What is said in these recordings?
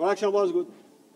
Collection was good.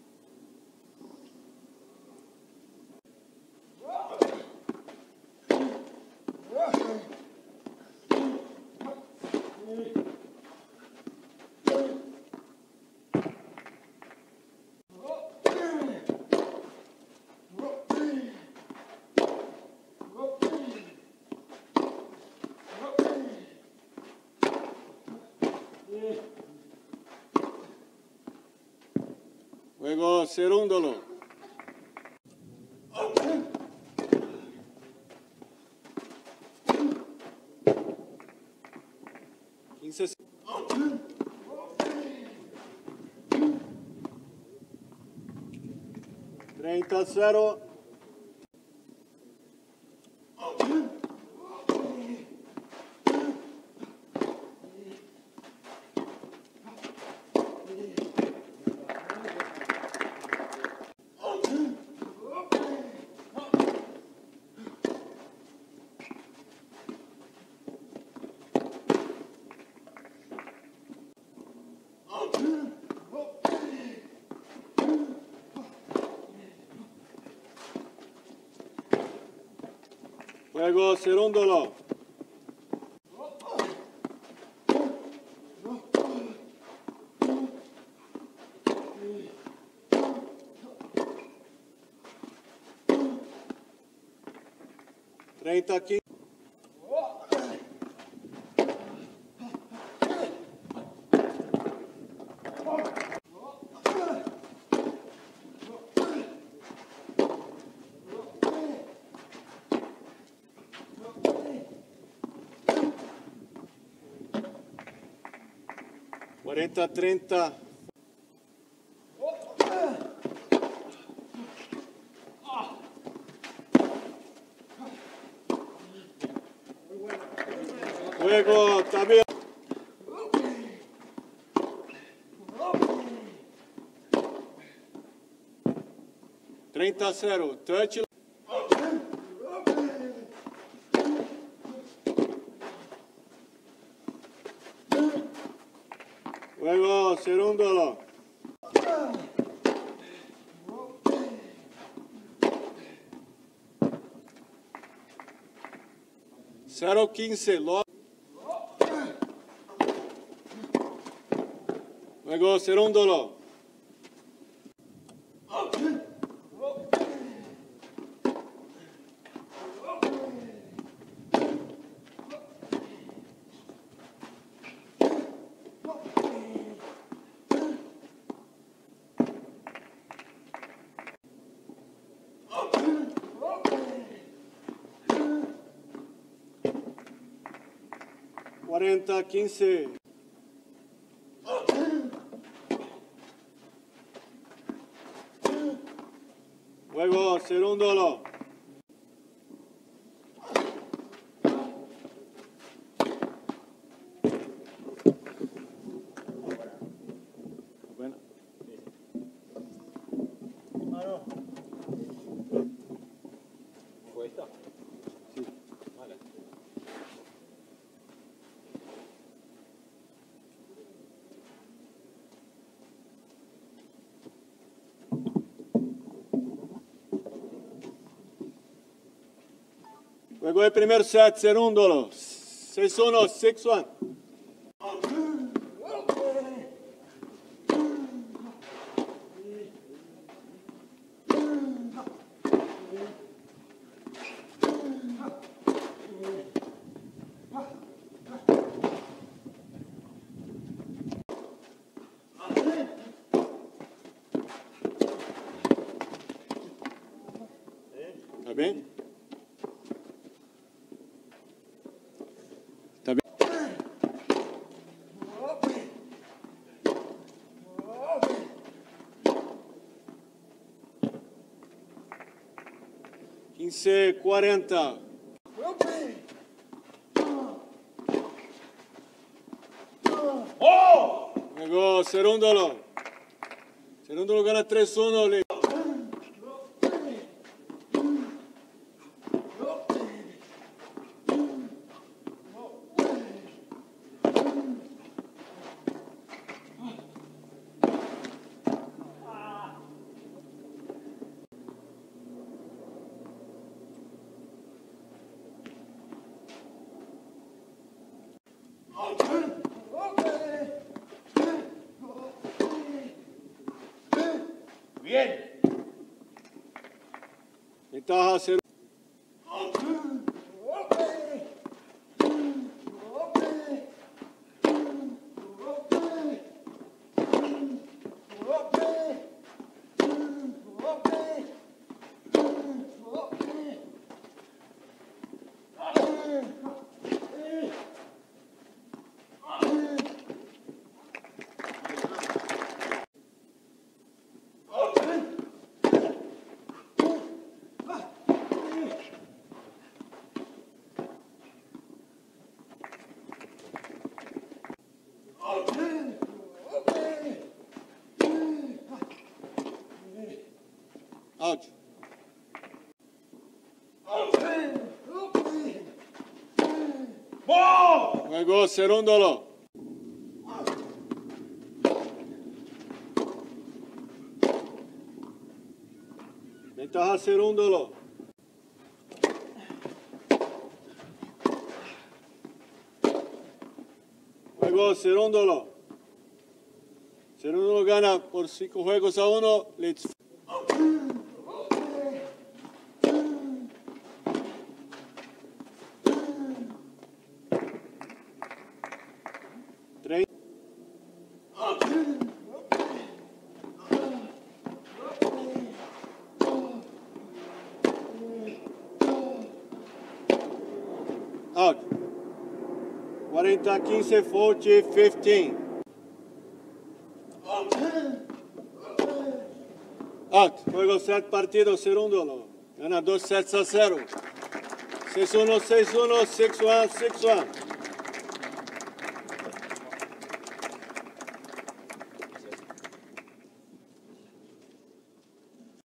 Luego cerúndolo. Treinta 0. Luego cerúndolo. Treinta aquí. Cuarenta 30. Luego también. 30-0. Touch. Luego cerúndolo. 0-15. Luego cerúndolo. Cuarenta 15. Luego cerúndolo. Bueno. ¿Fue esta? Sí. Vale. Luego el primer set, cerúndolo. 6-1, 6-1. ¿Está bien? ¿Está bien? 15-40. Luego cerúndolo. Cerúndolo gana 3-1. Bien. Ventaja 0. Out. Ball. Juego segundo. Ventaja segundo. Juego segundo. Segundo gana por 5 juegos a 1. Let's. Out. 40-15, 40-15. Out. Juego set partido segundo. Gana 2 sets a 0. 6-1, 6-1, 6-1, 6-1.